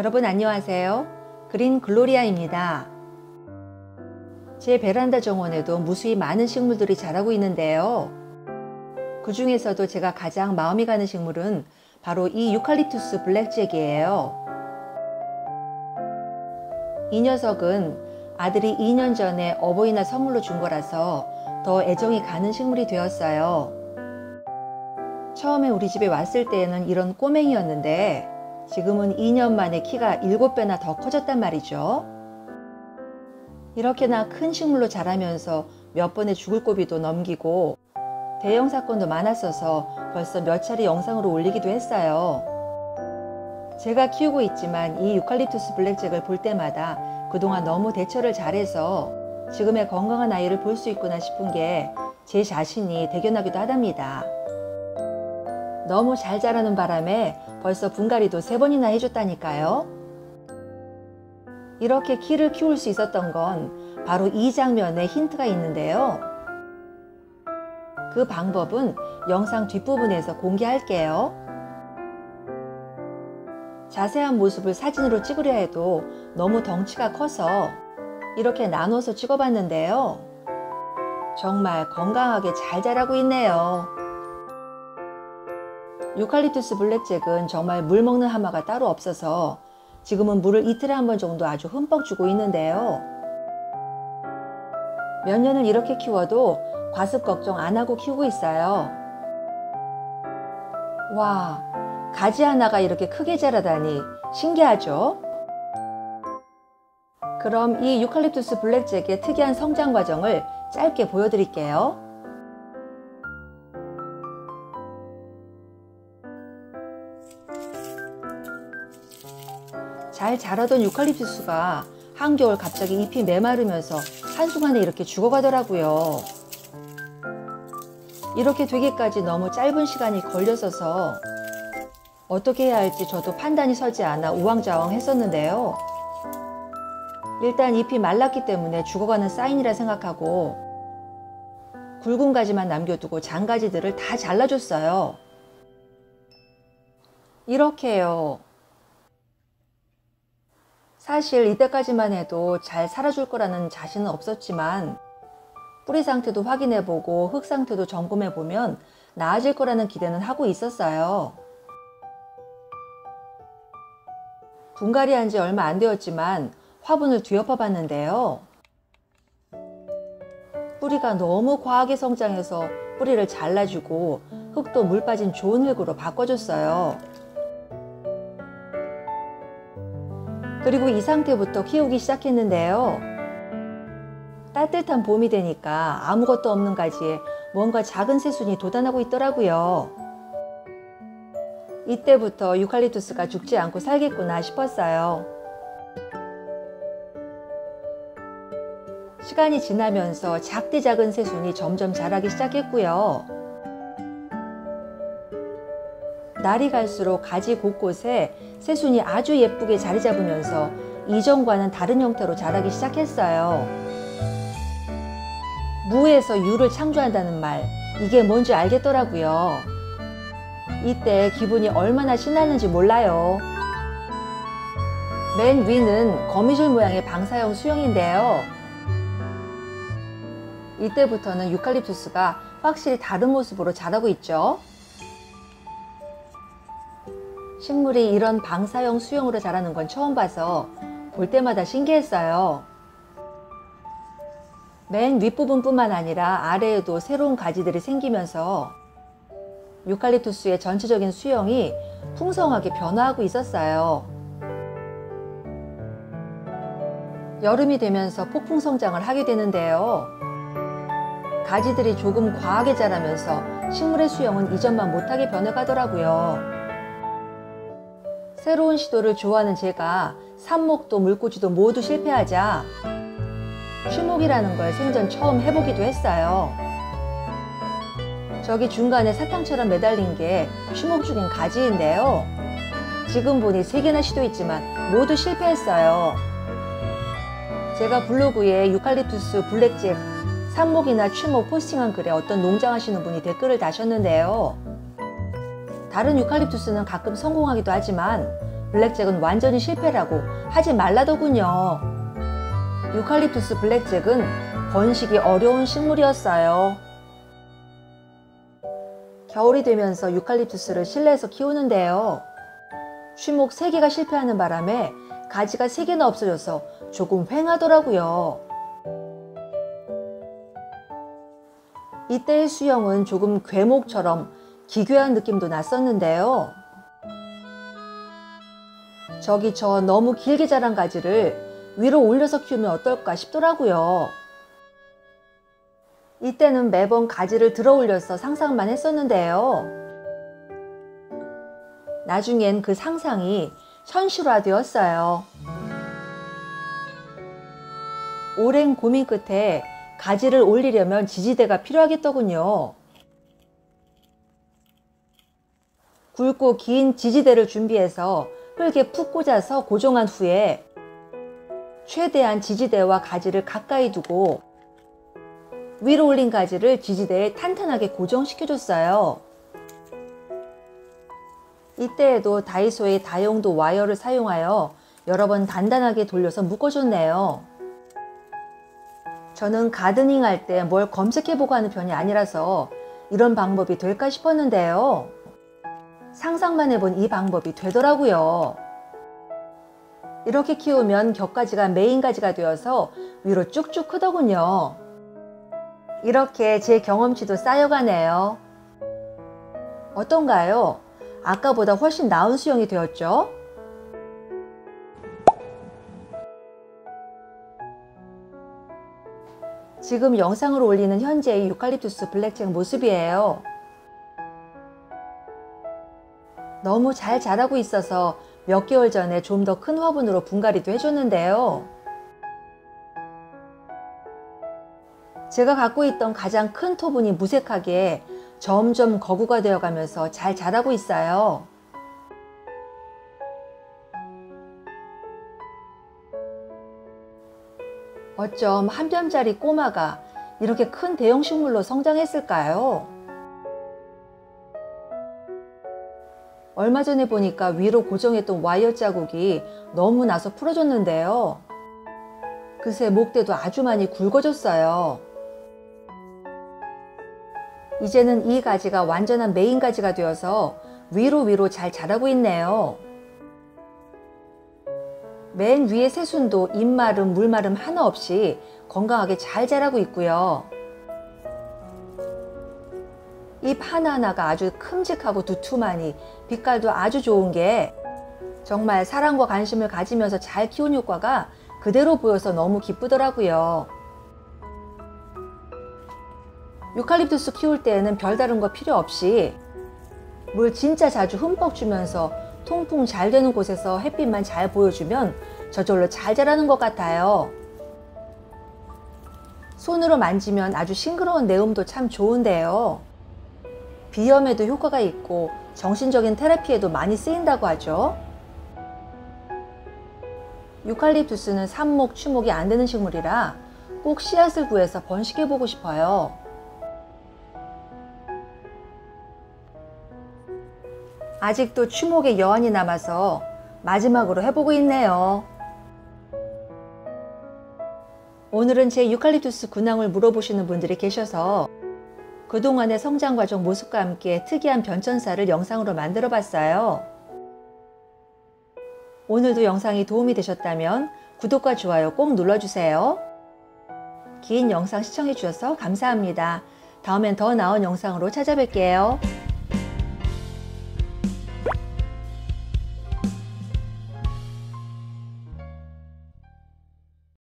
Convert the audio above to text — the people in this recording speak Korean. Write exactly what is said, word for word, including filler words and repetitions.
여러분 안녕하세요. 그린 글로리아입니다. 제 베란다 정원에도 무수히 많은 식물들이 자라고 있는데요. 그 중에서도 제가 가장 마음이 가는 식물은 바로 이 유칼립투스 블랙잭이에요. 이 녀석은 아들이 이 년 전에 어버이날 선물로 준 거라서 더 애정이 가는 식물이 되었어요. 처음에 우리 집에 왔을 때에는 이런 꼬맹이였는데 지금은 이 년 만에 키가 일곱 배나 더 커졌단 말이죠. 이렇게나 큰 식물로 자라면서 몇 번의 죽을 고비도 넘기고 대형 사건도 많았어서 벌써 몇 차례 영상으로 올리기도 했어요. 제가 키우고 있지만 이 유칼립투스 블랙잭을 볼 때마다 그동안 너무 대처를 잘해서 지금의 건강한 아이를 볼 수 있구나 싶은 게 제 자신이 대견하기도 하답니다. 너무 잘 자라는 바람에 벌써 분갈이도 세 번이나 해줬다니까요. 이렇게 키를 키울 수 있었던 건 바로 이 장면에 힌트가 있는데요. 그 방법은 영상 뒷부분에서 공개할게요. 자세한 모습을 사진으로 찍으려 해도 너무 덩치가 커서 이렇게 나눠서 찍어봤는데요. 정말 건강하게 잘 자라고 있네요. 유칼립투스 블랙잭은 정말 물 먹는 하마가 따로 없어서 지금은 물을 이틀에 한 번 정도 아주 흠뻑 주고 있는데요. 몇 년을 이렇게 키워도 과습 걱정 안 하고 키우고 있어요. 와, 가지 하나가 이렇게 크게 자라다니 신기하죠? 그럼 이 유칼립투스 블랙잭의 특이한 성장 과정을 짧게 보여드릴게요. 잘 자라던 유칼립투스가 한겨울 갑자기 잎이 메마르면서 한순간에 이렇게 죽어가더라고요. 이렇게 되기까지 너무 짧은 시간이 걸렸어서 어떻게 해야 할지 저도 판단이 서지 않아 우왕좌왕 했었는데요. 일단 잎이 말랐기 때문에 죽어가는 사인이라 생각하고 굵은 가지만 남겨두고 장가지들을 다 잘라줬어요. 이렇게요. 사실 이때까지만 해도 잘 살아줄 거라는 자신은 없었지만 뿌리 상태도 확인해보고 흙 상태도 점검해보면 나아질 거라는 기대는 하고 있었어요. 분갈이 한 지 얼마 안 되었지만 화분을 뒤엎어 봤는데요. 뿌리가 너무 과하게 성장해서 뿌리를 잘라주고 흙도 물 빠진 좋은 흙으로 바꿔줬어요. 그리고 이 상태부터 키우기 시작했는데요. 따뜻한 봄이 되니까 아무것도 없는 가지에 뭔가 작은 새순이 돋아나고 있더라고요. 이때부터 유칼립투스가 죽지 않고 살겠구나 싶었어요. 시간이 지나면서 작디 작은 새순이 점점 자라기 시작했고요. 날이 갈수록 가지 곳곳에 새순이 아주 예쁘게 자리 잡으면서 이전과는 다른 형태로 자라기 시작했어요. 무에서 유를 창조한다는 말, 이게 뭔지 알겠더라고요. 이때 기분이 얼마나 신나는지 몰라요. 맨 위는 거미줄 모양의 방사형 수영인데요. 이때부터는 유칼립투스가 확실히 다른 모습으로 자라고 있죠. 식물이 이런 방사형 수영으로 자라는 건 처음 봐서 볼 때마다 신기했어요. 맨 윗부분 뿐만 아니라 아래에도 새로운 가지들이 생기면서 유칼립투스의 전체적인 수영이 풍성하게 변화하고 있었어요. 여름이 되면서 폭풍 성장을 하게 되는데요. 가지들이 조금 과하게 자라면서 식물의 수영은 이전만 못하게 변해가더라고요. 새로운 시도를 좋아하는 제가 삽목도 물꽂이도 모두 실패하자 추목이라는 걸 생전 처음 해보기도 했어요. 저기 중간에 사탕처럼 매달린 게 추목 중인 가지인데요. 지금 보니 세 개나 시도했지만 모두 실패했어요. 제가 블로그에 유칼립투스 블랙잭 삽목이나 추목 포스팅한 글에 어떤 농장 하시는 분이 댓글을 다셨는데요. 다른 유칼립투스는 가끔 성공하기도 하지만 블랙잭은 완전히 실패라고 하지 말라더군요. 유칼립투스 블랙잭은 번식이 어려운 식물이었어요. 겨울이 되면서 유칼립투스를 실내에서 키우는데요. 추목 세 개가 실패하는 바람에 가지가 세 개나 없어져서 조금 휑하더라고요. 이때의 수영은 조금 궤목처럼 기괴한 느낌도 났었는데요. 저기 저 너무 길게 자란 가지를 위로 올려서 키우면 어떨까 싶더라고요. 이때는 매번 가지를 들어 올려서 상상만 했었는데요. 나중엔 그 상상이 현실화되었어요. 오랜 고민 끝에 가지를 올리려면 지지대가 필요하겠더군요. 굵고 긴 지지대를 준비해서 흙에 푹 꽂아서 고정한 후에 최대한 지지대와 가지를 가까이 두고 위로 올린 가지를 지지대에 탄탄하게 고정시켜줬어요. 이때에도 다이소의 다용도 와이어를 사용하여 여러 번 단단하게 돌려서 묶어줬네요. 저는 가드닝 할 때 뭘 검색해보고 하는 편이 아니라서 이런 방법이 될까 싶었는데요. 상상만 해본 이 방법이 되더라고요. 이렇게 키우면 격가지가 메인 가지가 되어서 위로 쭉쭉 크더군요. 이렇게 제 경험치도 쌓여가네요. 어떤가요? 아까보다 훨씬 나은 수영이 되었죠? 지금 영상을 올리는 현재의 유칼립투스 블랙잭 모습이에요. 너무 잘 자라고 있어서 몇 개월 전에 좀 더 큰 화분으로 분갈이도 해줬는데요. 제가 갖고 있던 가장 큰 토분이 무색하게 점점 거구가 되어가면서 잘 자라고 있어요. 어쩜 한 뼘짜리 꼬마가 이렇게 큰 대형 식물로 성장했을까요? 얼마 전에 보니까 위로 고정했던 와이어 자국이 너무 나서 풀어졌는데요. 그새 목대도 아주 많이 굵어졌어요. 이제는 이 가지가 완전한 메인 가지가 되어서 위로 위로 잘 자라고 있네요. 맨 위에 새순도 잎마름 물마름 하나 없이 건강하게 잘 자라고 있고요. 잎 하나하나가 아주 큼직하고 두툼하니 빛깔도 아주 좋은 게 정말 사랑과 관심을 가지면서 잘 키운 효과가 그대로 보여서 너무 기쁘더라고요. 유칼립투스 키울 때에는 별다른 거 필요 없이 물 진짜 자주 흠뻑 주면서 통풍 잘 되는 곳에서 햇빛만 잘 보여주면 저절로 잘 자라는 것 같아요. 손으로 만지면 아주 싱그러운 내음도 참 좋은데요. 비염에도 효과가 있고 정신적인 테라피에도 많이 쓰인다고 하죠. 유칼립투스는 삽목, 추목이 안 되는 식물이라 꼭 씨앗을 구해서 번식해보고 싶어요. 아직도 추목에 여한이 남아서 마지막으로 해보고 있네요. 오늘은 제 유칼립투스 근황을 물어보시는 분들이 계셔서 그동안의 성장 과정 모습과 함께 특이한 변천사를 영상으로 만들어 봤어요. 오늘도 영상이 도움이 되셨다면 구독과 좋아요 꼭 눌러주세요. 긴 영상 시청해 주셔서 감사합니다. 다음엔 더 나은 영상으로 찾아뵐게요.